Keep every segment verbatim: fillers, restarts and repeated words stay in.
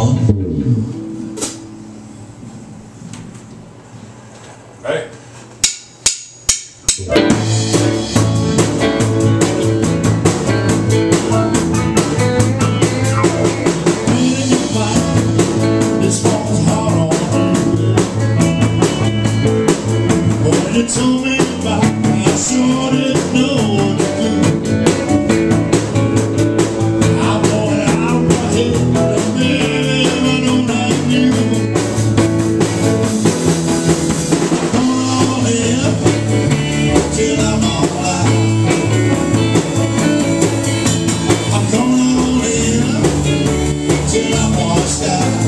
on. Ready? You told me about, I sure didn't know what to do. I want it out of my head, but baby, I don't like you. I'm going all in till I'm all out. I'm going all in till I'm washed out.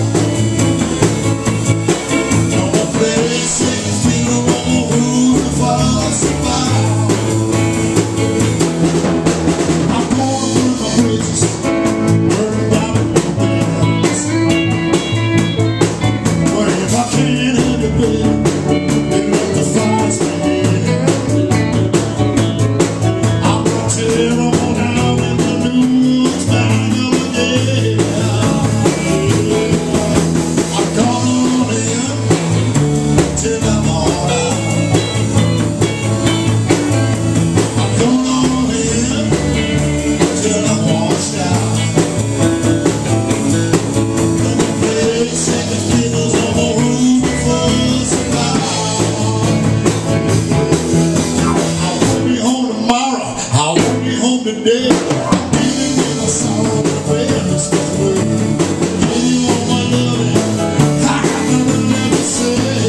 Today, even when I saw the face was away. Give you all my loving, I got nothing left to say.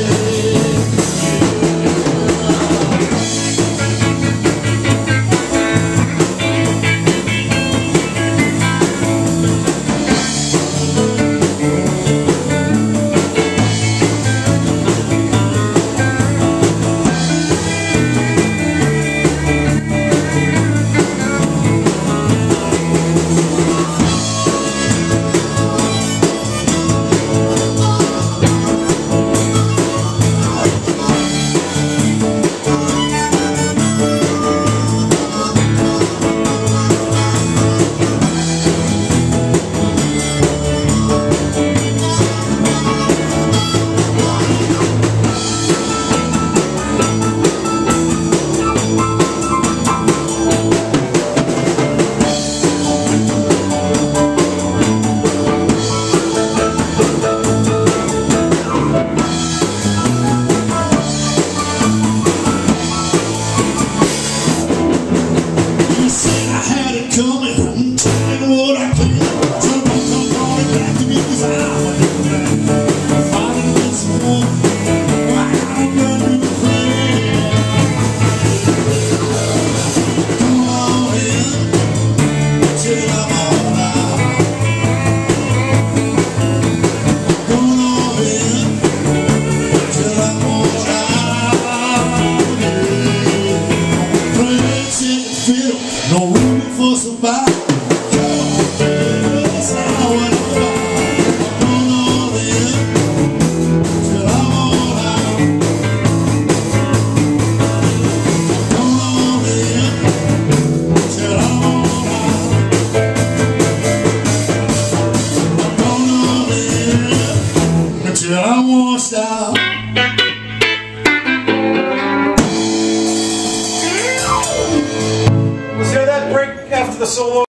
No room for somebody.